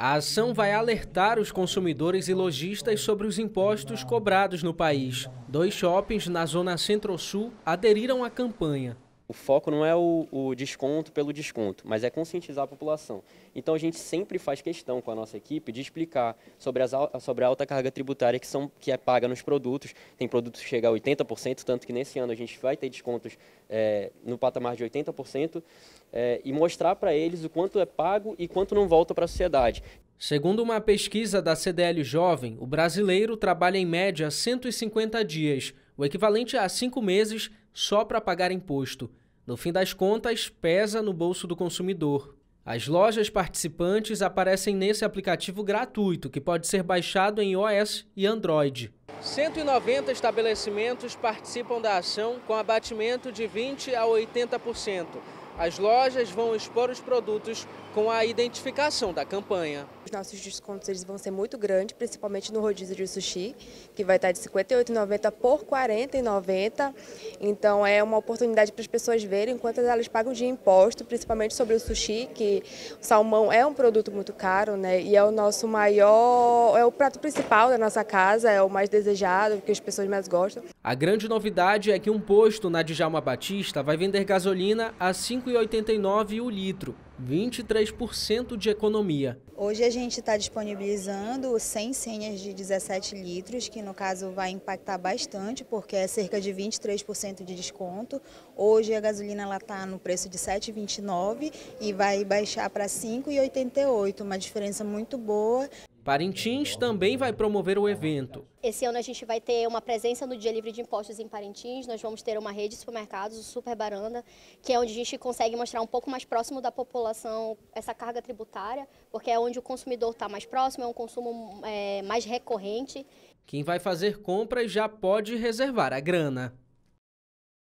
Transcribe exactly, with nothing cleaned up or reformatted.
A ação vai alertar os consumidores e lojistas sobre os impostos cobrados no país. Dois shoppings na zona centro-sul aderiram à campanha. O foco não é o, o desconto pelo desconto, mas é conscientizar a população. Então a gente sempre faz questão com a nossa equipe de explicar sobre, as, sobre a alta carga tributária que, são, que é paga nos produtos. Tem produtos que chegam a oitenta por cento, tanto que nesse ano a gente vai ter descontos é, no patamar de oitenta por cento, é, e mostrar para eles o quanto é pago e quanto não volta para a sociedade. Segundo uma pesquisa da C D L Jovem, o brasileiro trabalha em média cento e cinquenta dias, o equivalente a cinco meses só para pagar imposto. No fim das contas, pesa no bolso do consumidor. As lojas participantes aparecem nesse aplicativo gratuito, que pode ser baixado em iOS e Android. cento e noventa estabelecimentos participam da ação com abatimento de vinte por cento a oitenta por cento. As lojas vão expor os produtos com a identificação da campanha. Os nossos descontos eles vão ser muito grandes, principalmente no rodízio de sushi, que vai estar de cinquenta e oito reais e noventa centavos por quarenta reais e noventa centavos. Então é uma oportunidade para as pessoas verem quantas elas pagam de imposto, principalmente sobre o sushi, que o salmão é um produto muito caro, né? E é o nosso maior, é o prato principal da nossa casa, é o mais desejado, o que as pessoas mais gostam. A grande novidade é que um posto na Djalma Batista vai vender gasolina a cinco reais e oitenta e nove centavos o litro, vinte e três por cento de economia. Hoje a gente está disponibilizando cem senhas de dezessete litros, que no caso vai impactar bastante, porque é cerca de vinte e três por cento de desconto. Hoje a gasolina está no preço de sete reais e vinte e nove centavos e vai baixar para cinco reais e oitenta e oito centavos, uma diferença muito boa. Parintins também vai promover o evento. Esse ano a gente vai ter uma presença no Dia Livre de Impostos em Parintins. Nós vamos ter uma rede de supermercados, o Super Baranda, que é onde a gente consegue mostrar um pouco mais próximo da população essa carga tributária, porque é onde o consumidor está mais próximo, é um consumo é, mais recorrente. Quem vai fazer compras já pode reservar a grana.